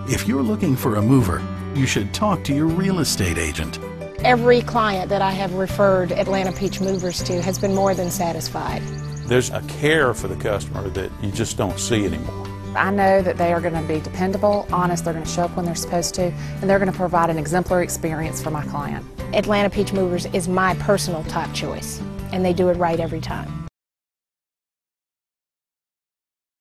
If you're looking for a mover, you should talk to your real estate agent. Every client that I have referred Atlanta Peach Movers to has been more than satisfied. There's a care for the customer that you just don't see anymore. I know that they are going to be dependable, honest, they're going to show up when they're supposed to, and they're going to provide an exemplary experience for my client. Atlanta Peach Movers is my personal top choice, and they do it right every time.